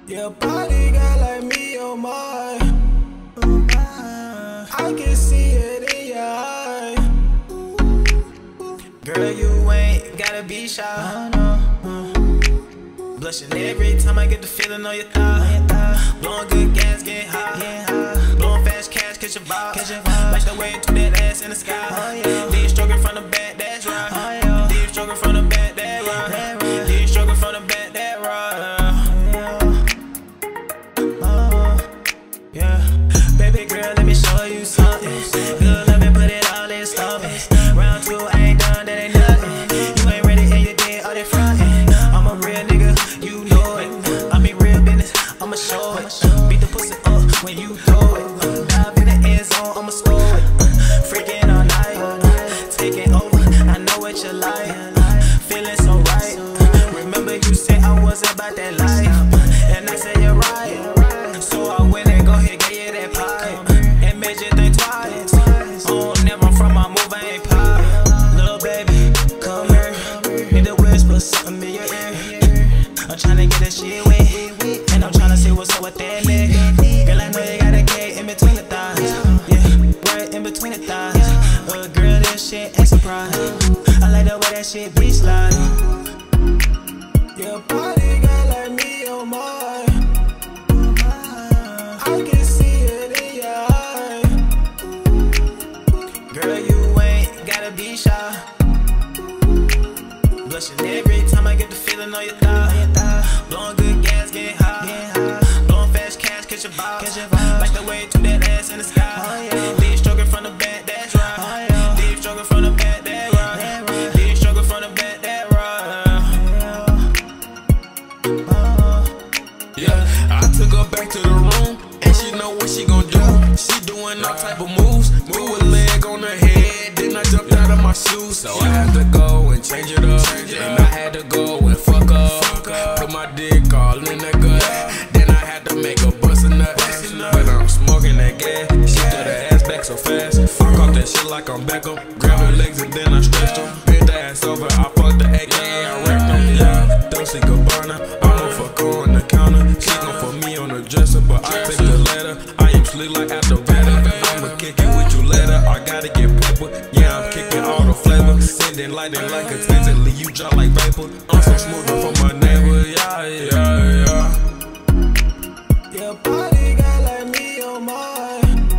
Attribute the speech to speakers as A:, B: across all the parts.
A: Your body got like me on mine. I can see it in your eye. Girl, you ain't gotta be shy. Blushing every time I get the feeling on your thigh. Blowing good gas, getting high. Blowing fast cash, catch your vibe. Like the way to that ass in the sky. Deep stroking from the back, that's right. Deep stroking from the back, that's right. Deep stroking from the back, that's right. Yeah, baby girl, let me show you something. Good love and put it all in stomach. Round two, I ain't done, that ain't nothing. You ain't ready and you did all that frontin'. I'm a real nigga, you know it. I mean real business, I'ma show it. Beat the pussy up when you throw it. Dive in the end zone, I'ma score it. Freaking all night, taking over, I know what you like. Feeling so right. Remember you said I wasn't about that life, and I said you're right. So I went and go ahead, gave you that pipe, and made you think twice. Oh, never from my move, I ain't pop. Little baby, come here. Need to whisper something in your ear. I'm tryna get that shit wet, and I'm tryna see what's up with that nigga. Girl, I know you got a K in between the thighs. Yeah, right in between the thighs. Girl, this shit ain't surprise. I like the way that shit be sliding. Your body got like me on mine. I can see it in your eye. Girl, you ain't gotta be shy. Blushing every time I get the feeling on your thigh. Blowing good gas, getting high. Blowing fast cash, catch your vibe. Like the way to that ass in the sky. Deep stroking from the back, that's right. Deep stroking from the back, that's right. Deep stroking from the back, that's right.
B: Yeah, I took her back to the room, and she know what she gon' do. She doing all type of moves. Move a leg on her head, then I jumped out of my shoes. So I had to go and change it up, and I had to go and fuck up. Put my dick all in that gut, then I had to make her bust a nut. But I'm smoking that gas, she threw the ass back so fast. I caught that shit like I'm Beckham. Grabbed her legs and then I stretched her. Bent the ass over, I fucked the AK, I wrecked her. Yeah, Dolce Gabbana, I'ma fuck her on the counter. She gon' fuck me on the dresser, but I take the letter. I am slick like after better. I'ma kick it with you later. I gotta get pepper. Yeah, I'm kicking all the flavor. Sending lightning like a taser, leave you drop like vapor. I'm so smooth for my neighbor. Yeah.
A: Your body got like me on mine.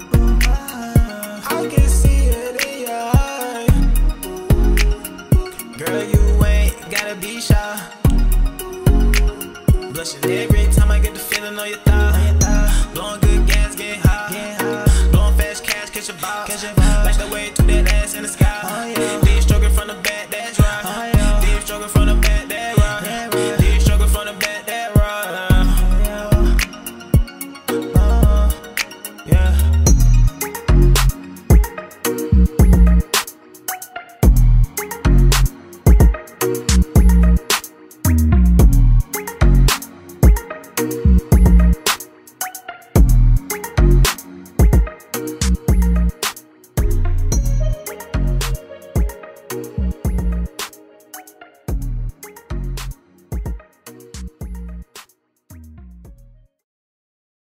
A: I can see it in your eye. Girl, you ain't gotta be shy. Blushing every time I get the feeling on your thigh. Blowing good gas, getting high. Blowing fast cash, catch your vibe. Like the way to that ass in the sky. Deep stroking from the back.